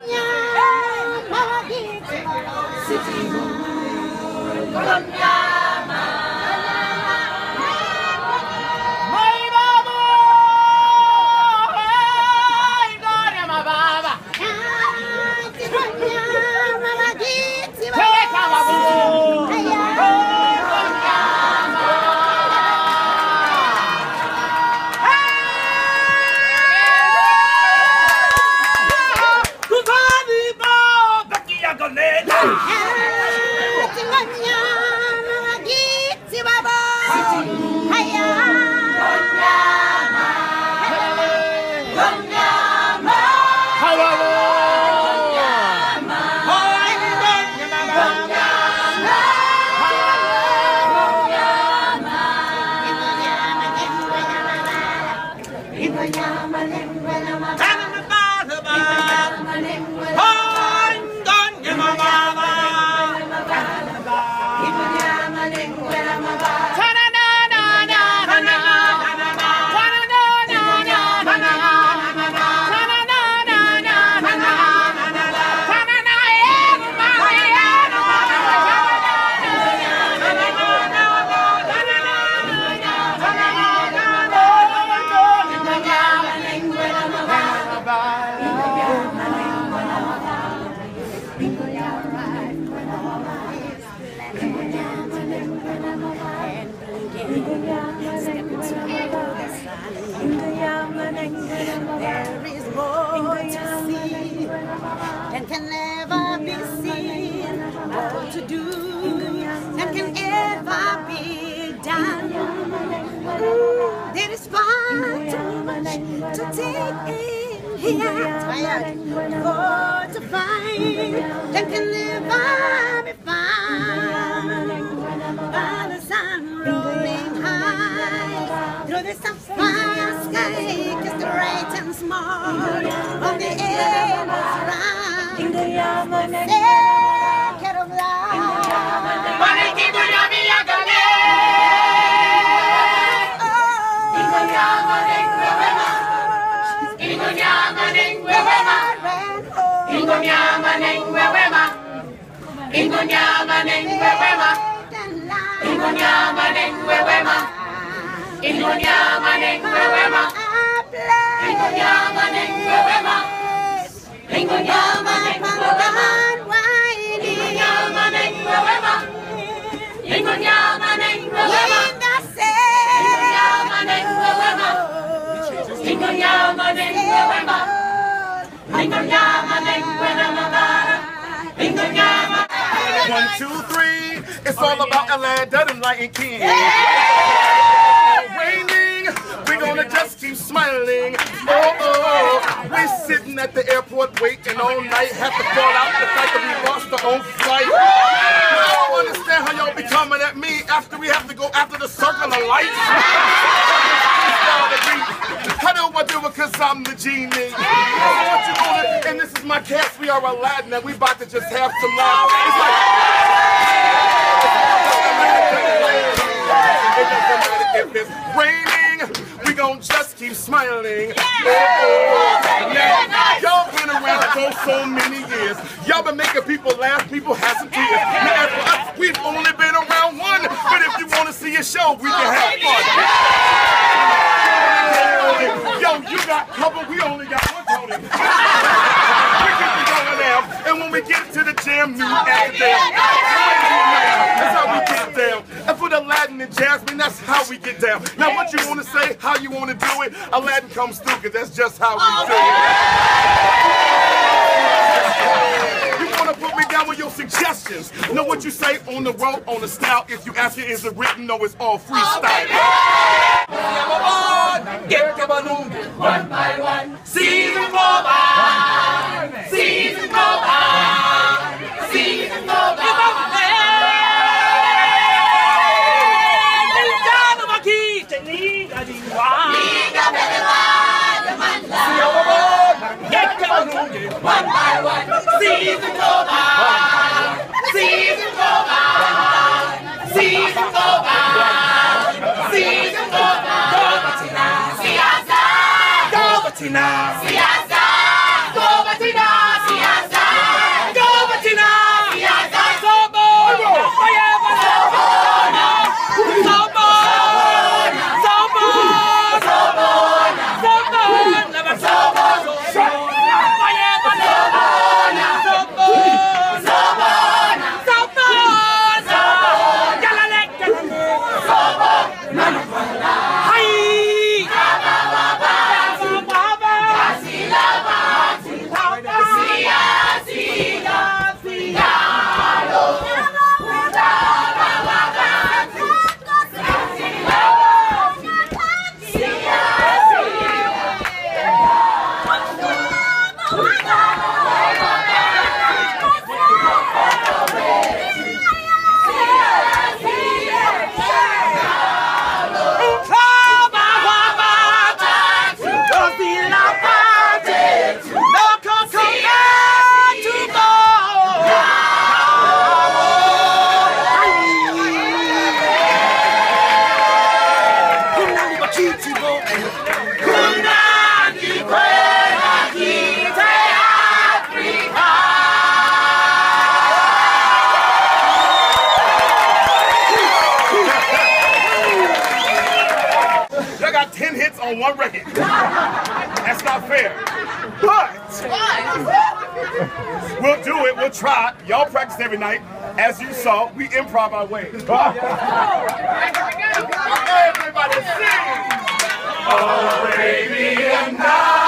There is more to see than can ever be seen, more to do than can ever be done. There is far too much to take in here, more to find than can ever be found. While the sun rolling high through the sapphire sky, kiss the bright and small on the air round. Second of life. One, two, three. It's all about Aladdin Lion King. Raining, we're gonna just keep smiling. Oh, we're sitting at the airport waiting all night. Have to fall out the fact that we lost our own flight. I don't understand how y'all be coming at me after we have to go after the circle of lights. How do I do it? Cause I'm the genie. What you gonna, and this is my cast, we are Aladdin, and we about to just have some love. It's like, it doesn't matter if it's raining, we gon' just keep smiling. Now, y'all been around for so many years. Y'all been making people laugh, people have some tears. Now, as for us, we've only been around one, but if you wanna see a show, we can have fun. Yo, you got cover, we only got one Tony. We keep it going down, and when we get to the jam, you act it down. That's how we get down. And for the Aladdin and Jasmine, that's how we get down. Now what you want to say, how you want to do it, Aladdin comes through, because that's just how we do it. You want to put me down with your suggestions. Know what you say on the road, on the style. If you ask it, is it written? No, it's all freestyle. Get the balloon one by one. Season go by. Season go by. Season go by. Get the balloon one by one. Season go by. Season go by. Season go by. Season go by. Siasa, go Batina. Siasa, go Batina. Siasa. On one record. That's not fair. But we'll do it. We'll try. Y'all practice every night. As you saw, we improv our way. Everybody sing. Oh, baby, and I.